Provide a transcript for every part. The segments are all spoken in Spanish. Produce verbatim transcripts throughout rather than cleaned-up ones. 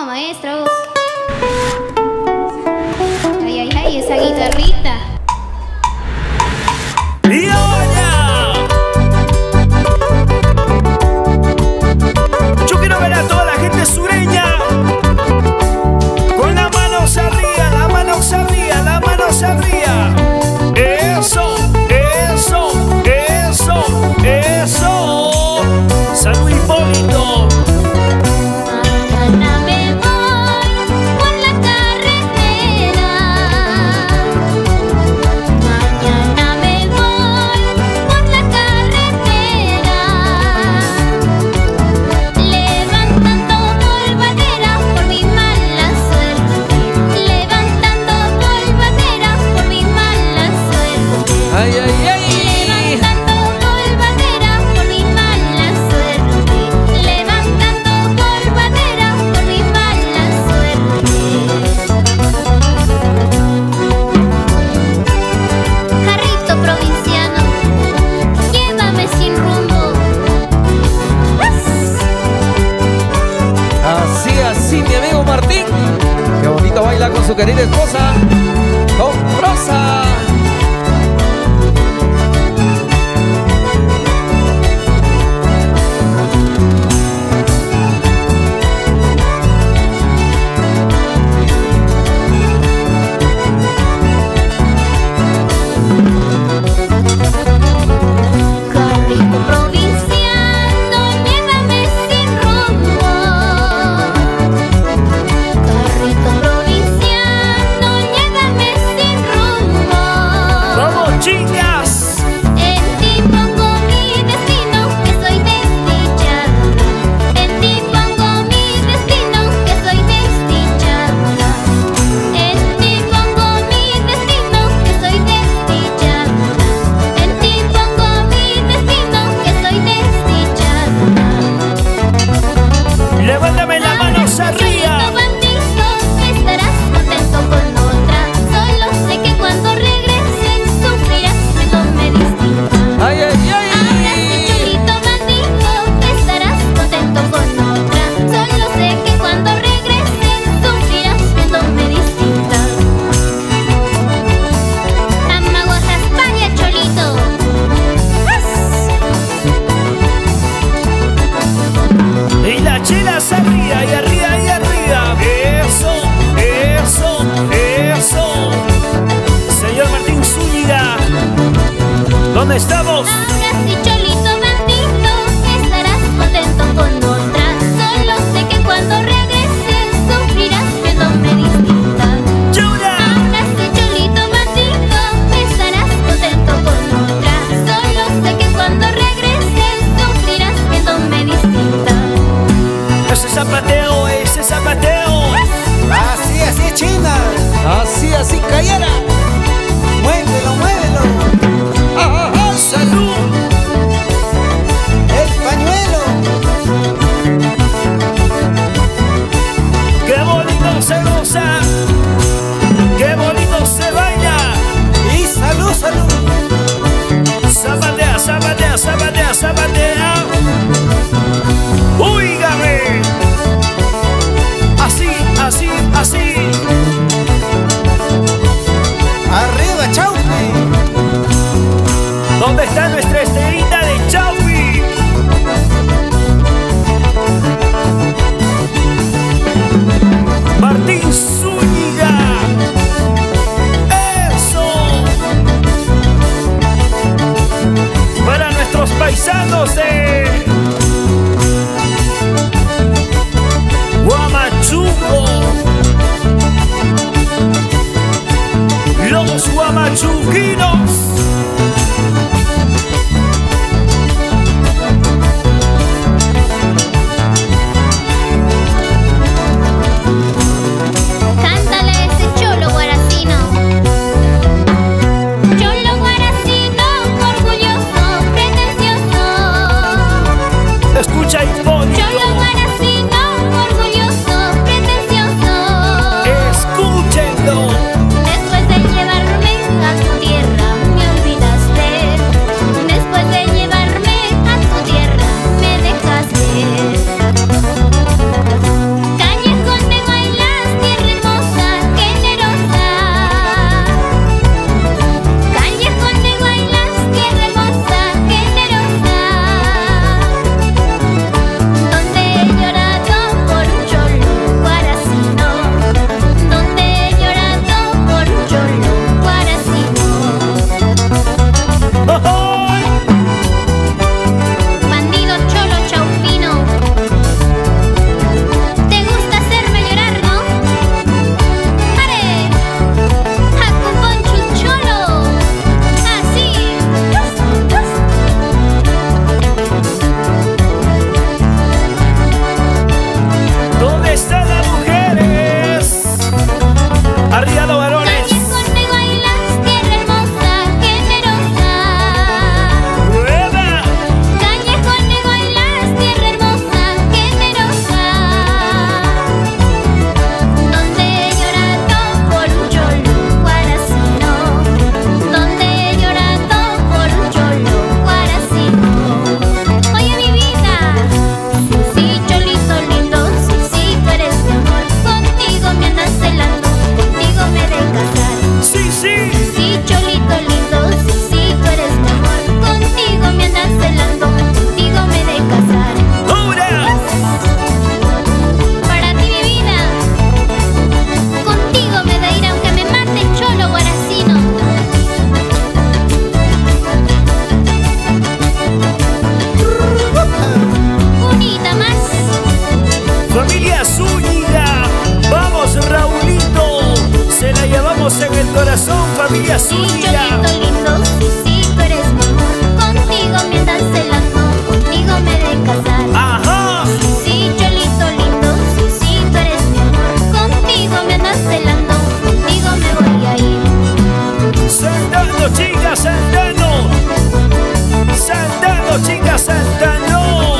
maestro. Ay, ay, ay, esa guitarrita. ¡Y ahora! Yo quiero ver a toda la gente sureña con las manos arriba, las manos arriba, las manos arriba. Eso, eso, eso, eso. San Hipólito. Mañana me voy por la carretera. Mañana me voy por la carretera. Levantando polvadera por mi mala suerte. Levantando polvadera por mi mala suerte. Ay, ay, ay. Levantando polvadera por mi mala suerte. Levantando polvadera por mi mala suerte. Jarrito provinciano, llévame sin rumbo. Así, así, mi amigo Martín. Qué bonito baila con su querida esposa, con Rosa. Jarrito provinciano, llévame sin rumbo. Jarrito provinciano, llévame sin rumbo. ¡Vamos, chicas! En ti pongo mi destino, que soy desdichada. En ti pongo mi destino, que soy desdichada. En ti pongo mi destino, que soy desdichada. En ti pongo mi destino, que soy desdichada. Levántame las manos Ahora, arriba. cholito bandido, estarás contento con otra. Solo sé que cuando regreses sufrirás viéndome distinta. Ay, ay, ay. Ahora sí, cholito bandido, estarás contento con otra. Solo sé que cuando regreses sufrirás viéndome distinta. Amaguaja España, cholito. Y las chelas arriba, y arriba, y arriba. Eso, eso, eso. Señor Martín Zúñiga, ¿dónde estamos? Ahora sí, cholito bandido, estarás contento con otra. Solo sé que cuando regreses sufrirás viéndome distinta. ¡Llora! Ahora sí, cholito bandido, estarás contento con otra. Solo sé que cuando regreses sufrirás viéndome distinta. Ese zapateo, ese zapateo. Así, así, China. Así, así, cayera. Muévelo, muévelo. Ah, ah, ah. ¡Salud! El pañuelo. ¡Qué bonito se goza! ¡Qué bonito se baila! Y salud, salud. Zapatea, zapatea, zapatea, zapatea. ¡Úigame! Así, así, así. Arriba, Chaupi. ¿Dónde está nuestra estrellita de Chaupi? Martín Zúñiga. ¡Eso! Para nuestros paisanos de Huamachuco. Los huamachuquinos. Cántale a ese cholo guaracino. Cholo guaracino, orgulloso, pretencioso. Escucha Hipólito. Cholo guaracino, orgulloso, pretencioso. Zulia, Sí, Zulia. Cholito lindo, sí, sí, tú eres mi amor. Contigo me andan celando, contigo me de casar. Ajá. Sí, Cholito lindo, sí, sí, tú eres mi amor. Contigo me andas celando, contigo me voy a ir. Saltando, chicas, saltando. Saltando, chicas, saltando.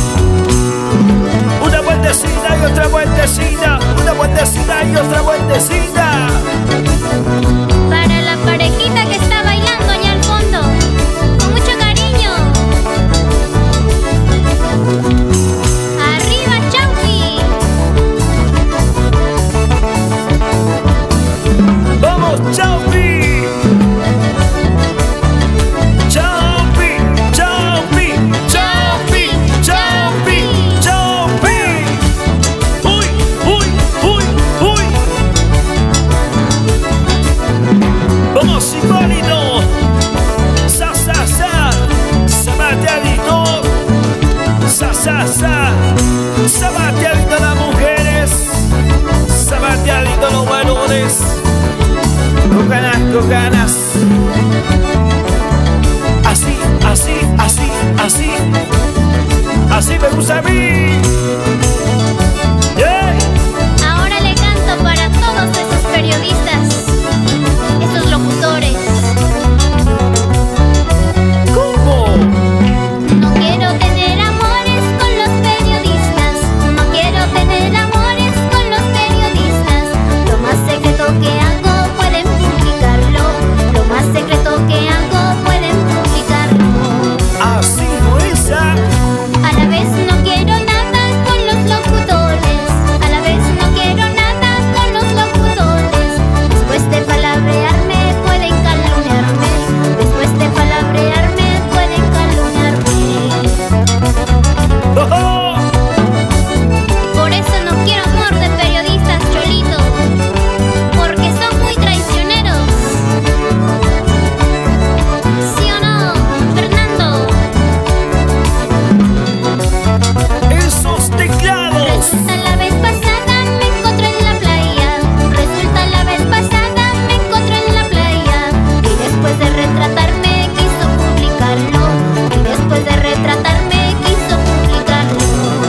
Una vueltecita y otra vueltecita. Una vueltecita y otra vueltecita. Para la parejita que está bailando allá al fondo, con mucho cariño. Arriba, Chaupi. Vamos, Chaupi. Chaupi, Chaupi, Chaupi, Chaupi, Chaupi. Uy, uy, uy, uy. Vamos, Hipólito. Sa, sa, sa. Sabateadito. Sa, sa, sa. Sabateadito las mujeres. Sabateadito los varones. Con ganas, con ganas. Así, así, así, así. Así me gusta a mí. Yeah. Ahora le canto para todos esos periodistas, esos locutores. ¿Cómo? No quiero tener amores con los periodistas. No quiero tener amores con los periodistas. Lo más secreto que hago pueden publicarlo. Lo más secreto que hago pueden publicarlo. Así no es. ah. A la vez no quiero nada con los locutores. A la vez no quiero nada con los locutores. Después de palabrearme pueden calumniarme. Después de palabrearme pueden calumniarme. Oh, oh. Por eso no quiero amor de periodistas, Cholito, porque son muy traicioneros. ¿Sí o no, Fernando? Esos teclados. Resulta la vez pasada me encontré en la playa. Resulta la vez pasada me encontré en la playa. Y después de retratarme quiso publicarlo. Y después de retratarme quiso publicarlo.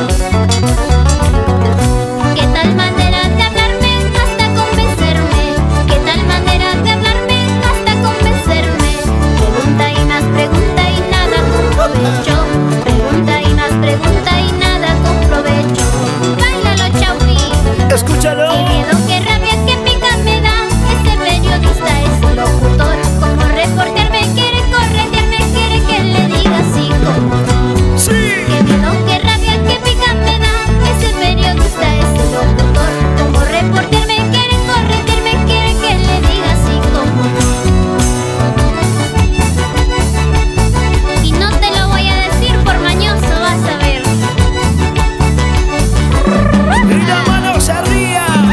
¿Qué tal manera de hablarme hasta convencerme? ¿Qué tal manera de hablarme hasta convencerme? Pregunta y más pregunta y nada con provecho. Pregunta y más pregunta y nada con provecho. Báilalo, Chaupi. Escúchalo. Qué miedo, qué rabia, qué pica me da. Ese periodista es locutor. Como reporter me quiere corretearme, quiere que le diga así como no. Sí. Qué miedo, qué rabia, qué pica me da. Ese periodista es locutor. Como reporter me quiere corretearme, quiere que le diga así como no. Y no te lo voy a decir por mañoso, vas a ver. Y las manos arriba.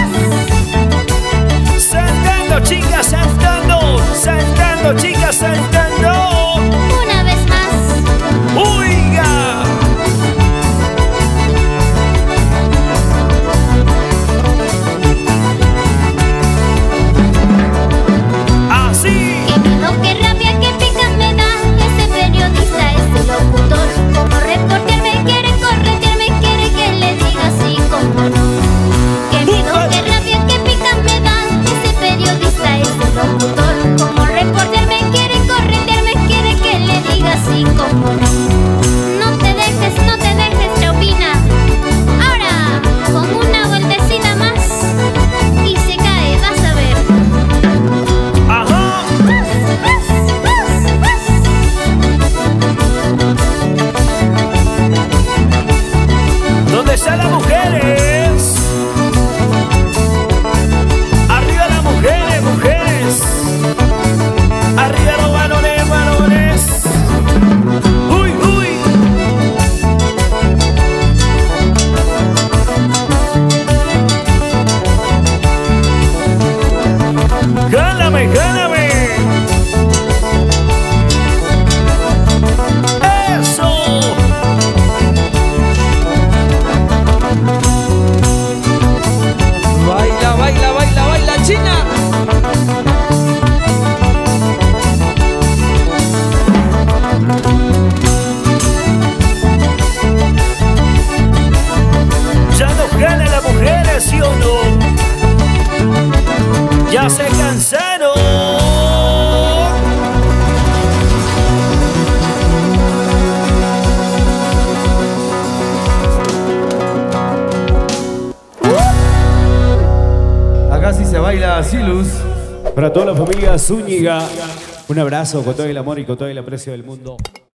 baila Silus. Para toda la familia Zúñiga, un abrazo con todo el amor y con todo el aprecio del mundo.